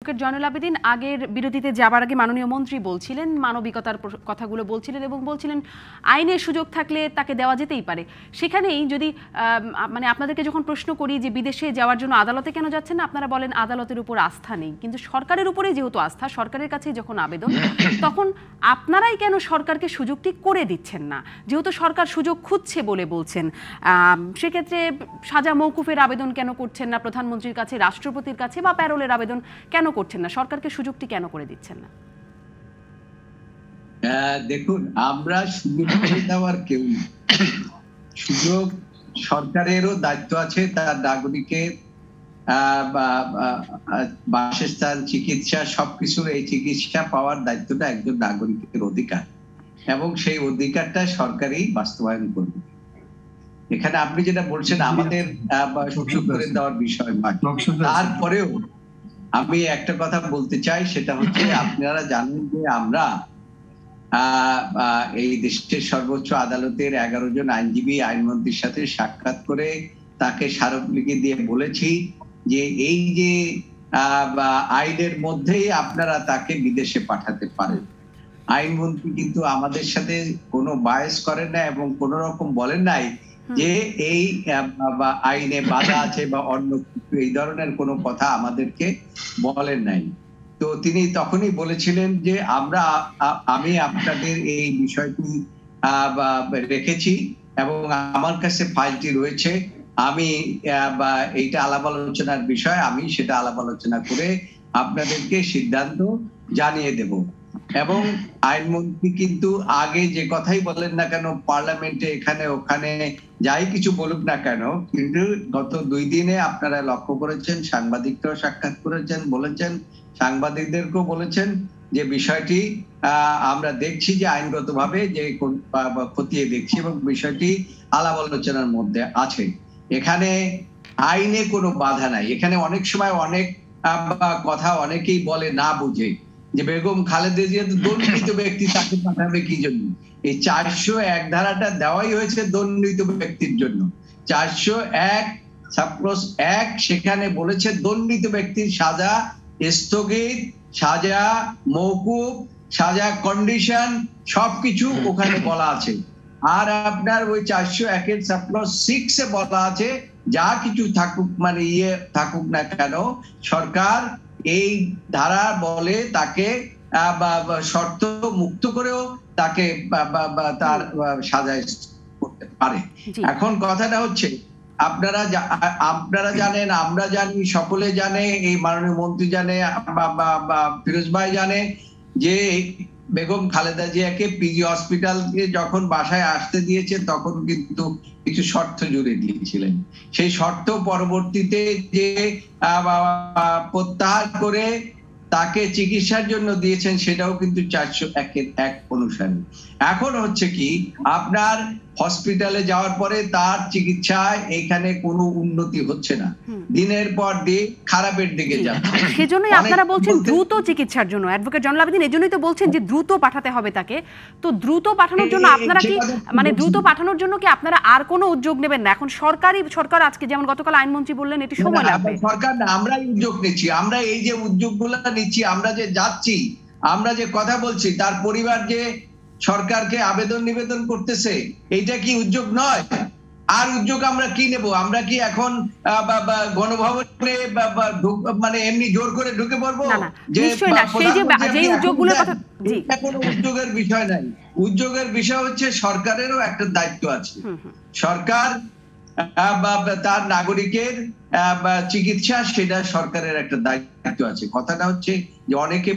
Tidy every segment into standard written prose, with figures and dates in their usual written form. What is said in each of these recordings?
জয়নুল আবেদীন আগের বিরতিতে যাবার আগে মাননীয় মন্ত্রী বলছিলেন, মানবিকতার কথাগুলো বলছিলেন এবং বলছিলেন আইনের সুযোগ থাকলে তাকে দেওয়া যেতেই পারে। সেখানেই যদি মানে আপনাদেরকে যখন প্রশ্ন করি যে বিদেশে যাওয়ার জন্য আদালতে কেন যাচ্ছেন না, আপনারা বলেন আদালতের উপর আস্থা নেই। কিন্তু সরকারের উপরেই যেহেতু আস্থা, সরকারের কাছেই যখন আবেদন, তখন আপনারাই কেন সরকারকে সুযোগটি করে দিচ্ছেন না? যেহেতু সরকার সুযোগ খুঁজছে বলে বলছেন, সেক্ষেত্রে সাজা মওকুফের আবেদন কেন করছেন না প্রধানমন্ত্রীর কাছে, রাষ্ট্রপতির কাছে, বা প্যারোলের আবেদন কেন করছেন না? সরকারকে সুযোগটি কেন করে দিচ্ছেন না? দেখুন, আমরা সুযোগ করে দেওয়ার কেউ, সুযোগ সরকারেরও দায়িত্ব আছে তার নাগরিকের বাসস্থান, চিকিৎসা, সবকিছুর এই চিকিৎসা পাওয়ার দায়িত্বটা একজন নাগরিকের অধিকার, এবং সেই অধিকারটা সরকারই বাস্তবায়ন করবে। এখানে আপনি যেটা বলছেন আমাদের সুযোগ করে দেওয়ার বিষয়, তারপরেও আমি একটা কথা বলতে চাই, সেটা হচ্ছে আপনারা জানেন যে আমরা এই দেশের সর্বোচ্চ আদালতের 11 জন আইনজীবী আইনমন্ত্রীর সাথে সাক্ষাৎ করে তাকে স্মারকলিপি দিয়ে বলেছি যে এই যে আইনের মধ্যেই আপনারা তাকে বিদেশে পাঠাতে পারেন। আইনমন্ত্রী কিন্তু আমাদের সাথে কোনো বায়াস করেন না এবং কোন রকম বলেন নাই যে এই আইনে বাধা আছে বা অন্য এই ধরনের কোনো কথা আমাদেরকে বলেন নাই। তো তিনি তখনই বলেছিলেন যে আমি আপনাদের এই বিষয়টি রেখেছি এবং আমার কাছে ফাইলটি রয়েছে, আমি এইটা আলাপ আলোচনার বিষয়, আমি সেটা আলাপ আলোচনা করে আপনাদেরকে সিদ্ধান্ত জানিয়ে দেব। এবং আইনমন্ত্রী কিন্তু আগে যে কথাই বলেন না কেন, পার্লামেন্টে এখানে ওখানে যাই কিছু বলুক না কেন, কিন্তু গত 2 দিনে আপনারা লক্ষ্য করেছেন, সাংবাদিকরাও সাক্ষাৎ করেছেন, বলেছেন, সাংবাদিকদেরকেও বলেছেন যে বিষয়টি আমরা দেখছি যে আইনগতভাবে যে খতিয়ে দেখছি এবং বিষয়টি আলাপ আলোচনার মধ্যে আছে। এখানে আইনে কোনো বাধা নাই। এখানে অনেক সময় অনেক কথা অনেকেই বলে না বুঝে যে বেগম খালেদা জিয়া তো দণ্ডিত ব্যক্তি, তাকে পাঠাবে কি জন্য? এই 401 ধারাটা দেওয়াই হয়েছে দণ্ডিত ব্যক্তির জন্য। 401 সেখানে বলেছে দণ্ডিত ব্যক্তির সাজা স্থগিত, সাজা মওকুফ, সাজা কন্ডিশন সবকিছু ওখানে বলা আছে। আর আপনার ওই 401 এ বলা আছে যা কিছু থাকুক, মানে থাকুক না কেন, সরকার এই ধারা বলে তাকে শর্ত মুক্ত করেও তাকে তার সাজা করতে পারে। এখন কথাটা হচ্ছে আপনারা জানেন, আমরা জানি, সকলে জানে, এই মাননীয় মন্ত্রী জানে, ফিরোজ ভাই জানে যে বেগম খালেদা জিয়াকে পিজি হসপিটাল যখন বাসায় আসতে দিয়েছে তখন কিন্তু কিছু শর্ত জুড়ে দিয়েছিলেন। সেই শর্ত পরবর্তীতে যে প্রত্যাহার করে তাকে চিকিৎসার জন্য দিয়েছেন সেটাও কিন্তু 401 অনুসারে। এখন হচ্ছে কি, আপনার হসপিটালে যাওয়ার পরে তার চিকিৎসায় এখানে কোনো উন্নতি হচ্ছে না, দিনের পর দিন খারাপের দিকে যাচ্ছে। সেজন্যই আপনারা বলছেন দ্রুত চিকিৎসার জন্য। অ্যাডভোকেট জয়নুল আবেদীন এজন্যই তো বলছেন যে দ্রুত পাঠাতে হবে তাকে। তো দ্রুত পাঠানোর জন্য আপনারা কি, মানে দ্রুত পাঠানোর জন্য কি আপনারা আর কোনো উদ্যোগ নেবেন না? এখন সরকার আজকে যেমন গতকাল আইনমন্ত্রী বললেন এটি সময় লাগবে। সরকার না, আমরাই উদ্যোগ নিচ্ছি। আমরা এই যে উদ্যোগগুলো নিচ্ছি, আমরা যে যাচ্ছি, আমরা যে কথা বলছি, তার পরিবার যে সরকারকে আবেদন নিবেদন করতেছে, এইটা কি উদ্যোগ নয়? আর উদ্যোগ আমরা কি নেব? আমরা কি এখন গণভবনে মানে এমনি জোর করে ঢুকে পড়বো? কোনো উদ্যোগের বিষয় নাই। উদ্যোগের বিষয় হচ্ছে সরকারেরও একটা দায়িত্ব আছে। সরকার তার নাগরিকের চিকিৎসা, সেটা সরকারের একটা দায়িত্ব আছে। কথাটা হচ্ছে যে অনেকে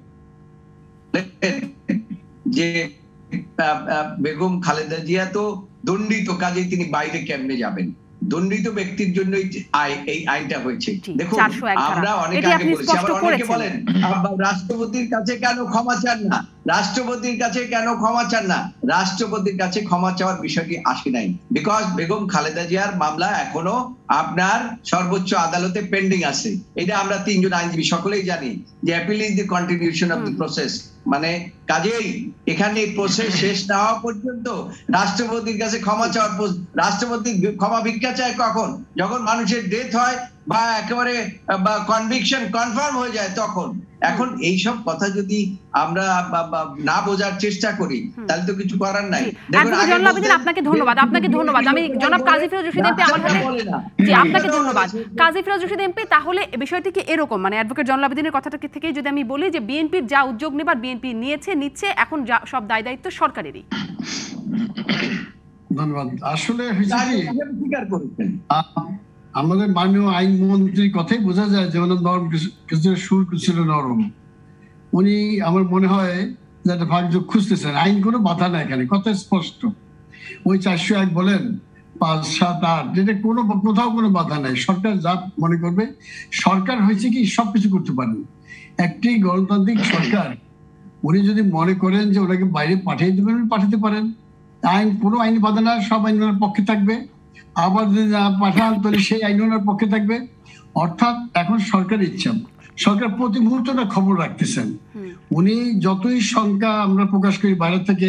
যে বেগম খালেদা জিয়া তো দণ্ডিত, কাজে তিনি বাইরে কেমনে যাবেন? দণ্ডিত ব্যক্তির জন্য এই আইনটা হয়েছে। দেখুন, আমরা অনেক আগে বলেছি, আবার অনেকে বলেন রাষ্ট্রপতির কাছে কেন ক্ষমা চান না, রাষ্ট্রপতির কাছে কেন ক্ষমা চান না? রাষ্ট্রপতির কাছে ক্ষমা চাওয়ার বিষয়টি আসে নাই, বিকজ বেগম খালেদা জিয়ার মামলা এখনো আপনার সর্বোচ্চ আদালতে পেন্ডিং আছে। এটা আমরা 3 জন আইনজীবী সকলেই জানি যে appeal is the continuation of the process. মানে কাজেই এখানে প্রসেস শেষ না হওয়া পর্যন্ত রাষ্ট্রপতির কাছে ক্ষমা চাওয়ার, রাষ্ট্রপতি ক্ষমা ভিক্ষা চায় কখন? যখন মানুষের ডেথ হয় বা একেবারে বা কনভিকশন কনফার্ম হয়ে যায় তখন। এখন এই সব কথা যদি আমরা না বোঝার চেষ্টা করি তাহলে তো কিছু করার নাই। আপনাকে ধন্যবাদ, আমি জনাব কাজী ফিরোজ রশিদ এমপি আমার হাতে জি আপনাকে ধন্যবাদ কাজী ফিরোজ রশিদ এমপি। তাহলে বিষয়টি কি এরকম, মানে অ্যাডভোকেট জয়নুল আবেদিনের কথাটা থেকে যদি আমি বলি যে বিএনপির যা উদ্যোগ নেবার বিএনপি নিচ্ছে, এখন সব দায় দায়িত্ব সরকারেরই। ধন্যবাদ। আসলে আমাদের মাননীয় আইনমন্ত্রীর কথাই বোঝা যায় যে ওনার নরম কিছু সুর ছিল নরম। উনি আমার মনে হয় যে একটা ভাগযোগ খুঁজতেছেন। আইন কোনো বাধা নাই এখানে, কথা স্পষ্ট। ওই 401 বলেন 5, 7, 8 যেটা কোথাও কোনো বাধা নাই। সরকার যা মনে করবে, সরকার হয়েছে কি সবকিছু করতে পারেন। একটি গণতান্ত্রিক সরকার, উনি যদি মনে করেন যে ওনাকে বাইরে পাঠিয়ে দেবেন, পাঠাতে পারেন। কোনো আইন বাধা না, সব আইন ওনার পক্ষে থাকবে। আবার যদি না পাঠান তাহলে সেই আইন ওনার পক্ষে থাকবে। অর্থাৎ এখন সরকারের ইচ্ছা, সরকার প্রতি মুহূর্তটা খবর রাখতেছেন। উনি যতই শঙ্কা আমরা প্রকাশ করি বাইরে থেকে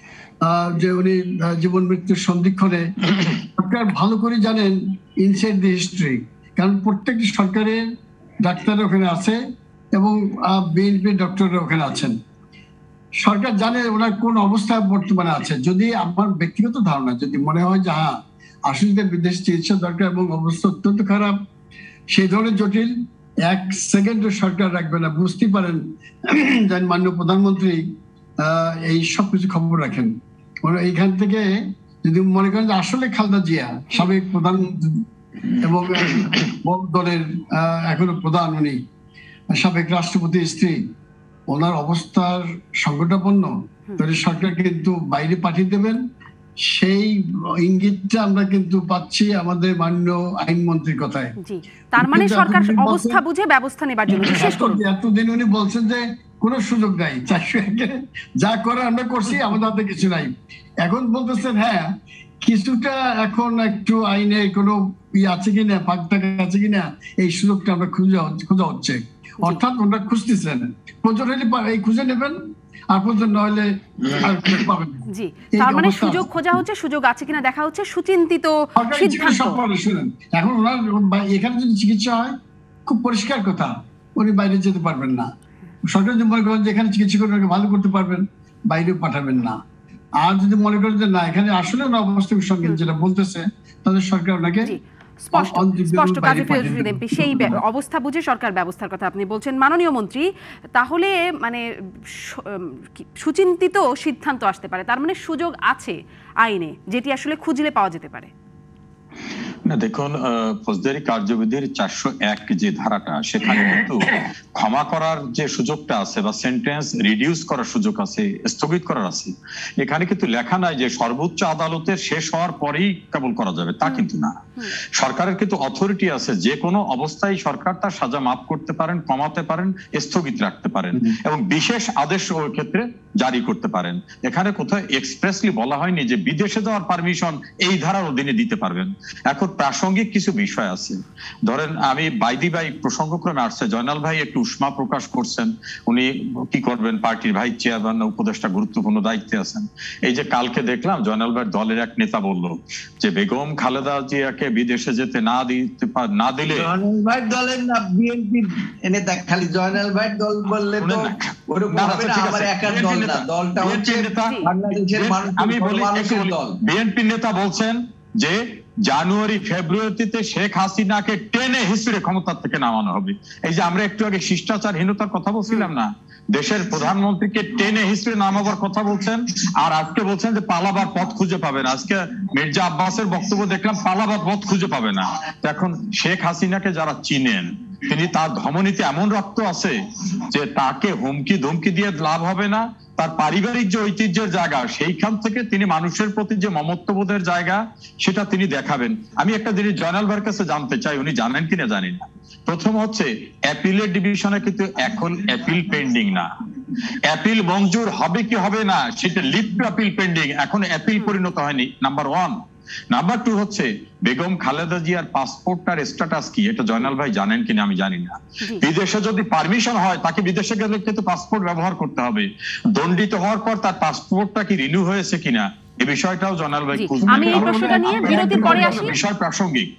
যে উনি জীবন মৃত্যুর সন্ধিক্ষণে, সরকার ভালো করে জানেন ইনসাইড দি হিস্ট্রি। কারণ প্রত্যেকটি সরকারের ডাক্তার ওখানে আছে এবং বিএনপি ডক্টররা ওখানে আছেন। সরকার জানে ওনার কোন অবস্থায় বর্তমানে আছে। যদি আমার ব্যক্তিগত ধারণা, যদি মনে হয় যে হ্যাঁ আসলে বিদেশ চিকিৎসা দরকার এবং অবস্থা অত্যন্ত খারাপ, সেই ধরনের জটিল 1 সেকেন্ডও সরকার রাখবে না। বুঝতে পারেন যেন মাননীয় প্রধানমন্ত্রী এই সবকিছু খবর রাখেন। এইখান থেকে যদি মনে করেন যে আসলে খালেদা জিয়া সাবেক প্রধানমন্ত্রী এবং দলের এখনো প্রধান, উনি সাবেক রাষ্ট্রপতির স্ত্রী, ওনার অবস্থার সংকটাপন্ন, তাহলে সরকার কিন্তু বাইরে পাঠিয়ে দেবেন। সেই ইঙ্গিতটা আমরা কিন্তু পাচ্ছি আমাদের মাননীয় আইনমন্ত্রীর কথায়। তার মানে সরকার অবস্থা বুঝে ব্যবস্থা নেবার জন্য বিশেষ করে এতদিন উনি বলছেন যে কোনো সুযোগ নাই, 401 যা করে আমরা করছি, আমাদের হাতে কিছু নাই। এখন বলতেছেন হ্যাঁ কিছুটা এখন একটু আইনে কোনো আছে কিনা, ফাঁক টাকা আছে কিনা, এই সুযোগটা আমরা খোঁজা হচ্ছে। অর্থাৎ ওনারা খুঁজতেছেন, প্রয়োজন হলে এই খুঁজে নেবেন, আর প্রয়োজন না হলে আর খুঁজে পাবেন। জি, তার মানে সুযোগ খোঁজা হচ্ছে, সুযোগ আছে কিনা দেখা হচ্ছে, সুচিন্তিত সিদ্ধান্ত। শুনেন, এখন ওনার এখানে যদি চিকিৎসা হয়, খুব পরিষ্কার কথা, উনি বাইরে যেতে পারবেন না। সরকার যদি মনে করেন যে এখানে চিকিৎসা করে ভালো করতে পারবেন, বাইরেও পাঠাবেন না। আর যদি মনে করেন যে না এখানে আসলে না অবস্থার সঙ্গে যেটা বলতেছে, তাহলে সরকার ওনাকে স্পষ্ট কাজী ফিরোজ রশিদ এমপি সেই অবস্থা বুঝে সরকার ব্যবস্থার কথা আপনি বলছেন মাননীয় মন্ত্রী। তাহলে মানে সুচিন্তিত সিদ্ধান্ত আসতে পারে, তার মানে সুযোগ আছে আইনে, যেটি আসলে খুঁজলে পাওয়া যেতে পারে। না দেখুন, ফৌজদারি কার্যবিধির 401 যে ধারাটা, সেখানে কিন্তু ক্ষমা করার যে সুযোগটা আছে বা সেন্টেন্স রিডিউস করার সুযোগ আছে, স্থগিত করার আছে। এখানে কিন্তু লেখা নাই যে সর্বোচ্চ আদালতের শেষ হওয়ার পরেই কেবল করা যাবে, তা কিন্তু না। সরকারের কিন্তু অথরিটি আছে, যে কোনো অবস্থায় সরকার তার সাজা মাফ করতে পারেন, কমাতে পারেন, স্থগিত রাখতে পারেন এবং বিশেষ আদেশ ওই ক্ষেত্রে জারি করতে পারেন। এখানে কোথাও এক্সপ্রেসলি বলা হয়নি যে বিদেশে যাওয়ার পারমিশন এই ধারার অধীনে দিতে পারবেন। এখন প্রাসঙ্গিক কিছু বিষয় আছে, ধরেন আমি বাইদিবাই প্রসঙ্গক্রমে আসছে, জয়নাল ভাই একটু উষ্মা প্রকাশ করছেন, উনি কি করবেন, পার্টির ভাইস চেয়ারম্যান উপদেষ্টা গুরুত্বপূর্ণ দায়িত্বে আছেন। এই যে কালকে দেখলাম জয়নাল ভাই দলের এক নেতা বলল যে বেগম খালেদা জিয়াকে বিদেশে যেতে না দিলে, জয়নাল ভাই দলের না বিএনপি নেতা, খালি জয়নাল ভাই দল বললে তো ওরকম হবে না, আমার একার দল না, দলটা হচ্ছে বাংলাদেশের মানুষ। আমি বলি বিএনপি নেতা বলছেন যে জানুয়ারি ফেব্রুয়ারিতে শেখ হাসিনাকে টেনে হিসেবে ক্ষমতা থেকে নামানো হবে। এই যে আমরা একটু আগে শিষ্টাচারহীনতার কথা বলছিলাম না, দেশের প্রধানমন্ত্রীকে টেনে হিসেবে নামাবার কথা বলছেন, আর আজকে বলছেন যে পালাবার পথ খুঁজে পাবে না। আজকে মির্জা আব্বাসের বক্তব্য দেখলাম, পালাবার পথ খুঁজে পাবে না। এখন শেখ হাসিনাকে যারা চিনেন, তিনি তার ধমনীতে এমন রক্ত আছে যে তাকে হুমকি ধমকি দিয়ে লাভ হবে না। তার পারিবারিক যে ঐতিহ্যের জায়গা, সেইখান থেকে তিনি মানুষের প্রতি যে মমত্ববোধের জায়গা, সেটা তিনি দেখাবেন। আমি একটা জিনিস জয়নাল ভাইয়ের কাছে জানতে চাই, উনি জানেন কিনা জানি না। প্রথম হচ্ছে অ্যাপিলের ডিভিশনে কিন্তু এখন অ্যাপিল পেন্ডিং না, অ্যাপিল মঞ্জুর হবে কি হবে না সেটা লিভ টু অ্যাপিল পেন্ডিং, এখন অ্যাপিল পরিণত হয়নি, নাম্বার 1। নাম্বার 2 হচ্ছে বেগম খালেদা জিয়ার পাসপোর্টটার স্ট্যাটাস কি, এটা জয়নাল ভাই জানেন কিনা আমি জানি না। বিদেশে যদি পারমিশন হয়, তাকে বিদেশে গেলে কিন্তু পাসপোর্ট ব্যবহার করতে হবে। দণ্ডিত হওয়ার পর তার পাসপোর্টটা কি রিনিউ হয়েছে কিনা, এই বিষয়টাও জয়নাল ভাই খুঁজবেন। আমি এই প্রশ্নটা নিয়ে বিরতির পরে আসি, বিষয় প্রাসঙ্গিক।